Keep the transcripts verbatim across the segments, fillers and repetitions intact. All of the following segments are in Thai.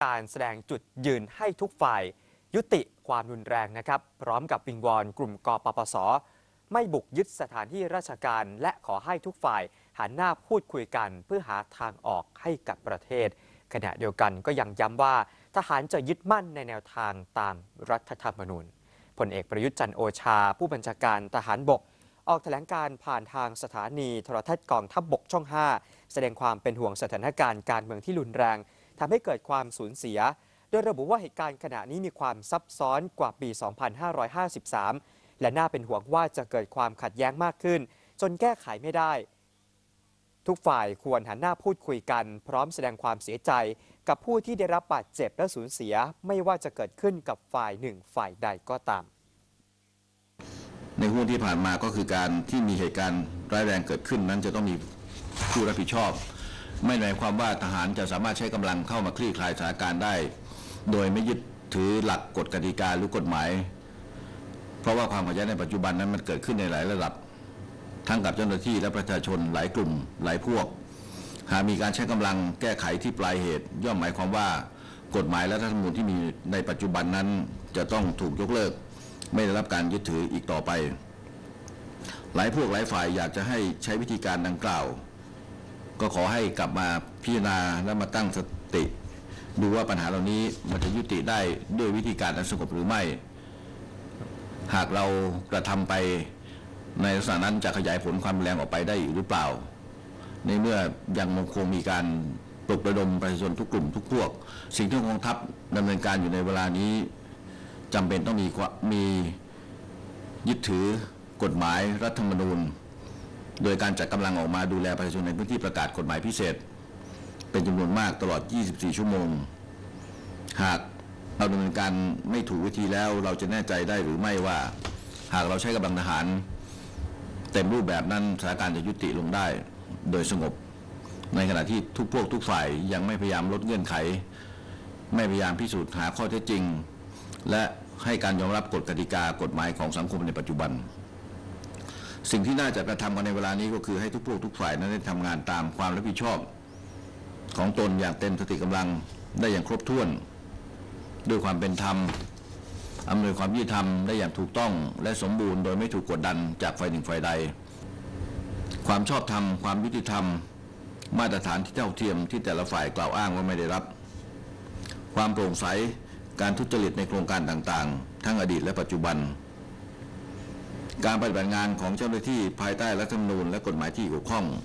การแสดงจุดยืนให้ทุกฝ่ายยุติความรุนแรงนะครับพร้อมกับวิงวอนกลุ่มกปปสไม่บุกยึดสถานที่ราชการและขอให้ทุกฝ่ายหันหน้าพูดคุยกันเพื่อหาทางออกให้กับประเทศขณะเดียวกันก็ยังย้ำว่าทหารจะยึดมั่นในแนวทางตามรัฐธรรมนูญพลเอกประยุทธ์จันทร์โอชาผู้บัญชาการทหารบกออกแถลงการผ่านทางสถานีโทรทัศน์กองทัพบกช่องห้าแสดงความเป็นห่วงสถานการณ์การเมืองที่รุนแรงทำให้เกิดความสูญเสียโดยระบุว่าเหตุการณ์ขณะนี้มีความซับซ้อนกว่าปี สองพันห้าร้อยห้าสิบสาม และน่าเป็นห่วงว่าจะเกิดความขัดแย้งมากขึ้นจนแก้ไขไม่ได้ทุกฝ่ายควรหันหน้าพูดคุยกันพร้อมแสดงความเสียใจกับผู้ที่ได้รับบาดเจ็บและสูญเสียไม่ว่าจะเกิดขึ้นกับฝ่ายหนึ่งฝ่ายใดก็ตามในห่วงที่ผ่านมาก็คือการที่มีเหตุการณ์ร้ายแรงเกิดขึ้นนั้นจะต้องมีผู้รับผิดชอบไม่หมายความว่าทหารจะสามารถใช้กำลังเข้ามาคลี่คลายสถานการณ์ได้โดยไม่ยึดถือหลักกฎกติกาหรือกฎหมายเพราะว่าความขัดแย้งในปัจจุบันนั้นมันเกิดขึ้นในหลายระดับทั้งกับเจ้าหน้าที่และประชาชนหลายกลุ่มหลายพวกหากมีการใช้กำลังแก้ไขที่ปลายเหตุย่อมหมายความว่ากฎหมายและรัฐธรรมนูญที่มีในปัจจุบันนั้นจะต้องถูกยกเลิกไม่ได้รับการยึดถืออีกต่อไปหลายพวกหลายฝ่ายอยากจะให้ใช้วิธีการดังกล่าวก็ขอให้กลับมาพิจารณาและมาตั้งสติดูว่าปัญหาเหล่านี้มันจะยุติได้ด้วยวิธีการอันสงบหรือไม่หากเรากระทำไปในลักษณะนั้นจะขยายผลความแรงออกไปได้หรือเปล่าในเมื่อยังคงมีการปลุกระดมประชาชนทุกกลุ่มทุกพวกสิ่งที่กองทัพดำเนินการอยู่ในเวลานี้จำเป็นต้องมีมียึดถือกฎหมายรัฐธรรมนูญโดยการจัดกำลังออกมาดูแลประชาชนในพื้นที่ประกาศกฎหมายพิเศษเป็นจำนวนมากตลอดยี่สิบสี่ชั่วโมงหากเราดำเนินการไม่ถูกวิธีแล้วเราจะแน่ใจได้หรือไม่ว่าหากเราใช้กำลังทหารเต็มรูปแบบนั้นสถานการณ์จะยุติลงได้โดยสงบในขณะที่ทุกพวกทุกฝ่ายยังไม่พยายามลดเงื่อนไขไม่พยายามพิสูจน์หาข้อเท็จจริงและให้การยอมรับกฎกติกากฎหมายของสังคมในปัจจุบันสิ่งที่น่าจะกระทำกันในเวลานี้ก็คือให้ทุกพวกทุกฝ่ายนั้นได้ทำงานตามความรับผิดชอบของตนอย่างเต็มสติกำลังได้อย่างครบถ้วนด้วยความเป็นธรรมอำนวยความยุติธรรมได้อย่างถูกต้องและสมบูรณ์โดยไม่ถูกกดดันจากฝ่ายหนึ่งฝ่ายใดความชอบธรรมความยุติธรรมมาตรฐานที่เท่าเทียมที่แต่ละฝ่ายกล่าวอ้างว่าไม่ได้รับความโปร่งใสการทุจริตในโครงการต่างๆทั้งอดีตและปัจจุบันการปฏิบัติงานของเจ้าหน้าที่ภายใต้รัฐธรรมนูญและกฎหมายที่เกี่ยวข้อง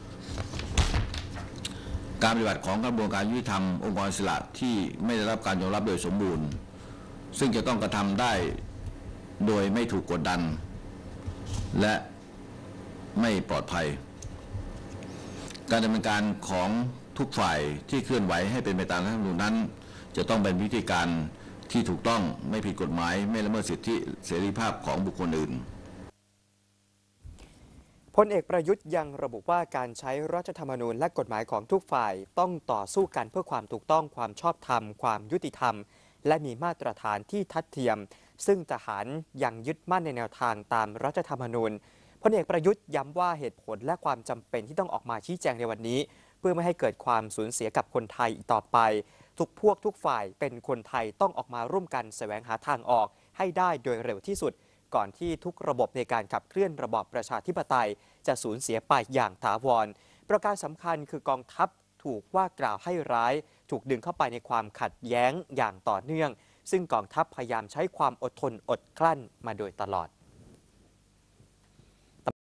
การปฏิบัติของกระบวนการยุติธรรมองค์กรอิสระที่ไม่ได้รับการยอมรับโดยสมบูรณ์ซึ่งจะต้องกระทำได้โดยไม่ถูกกดดันและไม่ปลอดภัยการดำเนินการของทุกฝ่ายที่เคลื่อนไหวให้เป็นไปตามรัฐธรรมนูญนั้นจะต้องเป็นวิธีการที่ถูกต้องไม่ผิดกฎหมายไม่ละเมิดสิทธิเสรีภาพของบุคคลอื่นพลเอกประยุทธ์ยังระบุว่าการใช้รัฐธรรมนูญและกฎหมายของทุกฝ่ายต้องต่อสู้กันเพื่อความถูกต้องความชอบธรรมความยุติธรรมและมีมาตรฐานที่ทัดเทียมซึ่งทหารยังยึดมั่นในแนวทางตามรัฐธรรมนูญพลเอกประยุทธ์ย้ำว่าเหตุผลและความจำเป็นที่ต้องออกมาชี้แจงในวันนี้เพื่อไม่ให้เกิดความสูญเสียกับคนไทยอีกต่อไปทุกพวกทุกฝ่ายเป็นคนไทยต้องออกมาร่วมกันแสวงหาทางออกให้ได้โดยเร็วที่สุดก่อนที่ทุกระบบในการขับเคลื่อนระบอบประชาธิปไตยจะสูญเสียไปอย่างถาวรประการสำคัญคือกองทัพถูกว่ากล่าวให้ร้ายถูกดึงเข้าไปในความขัดแย้งอย่างต่อเนื่องซึ่งกองทัพพยายามใช้ความอดทนอดกลั้นมาโดยตลอด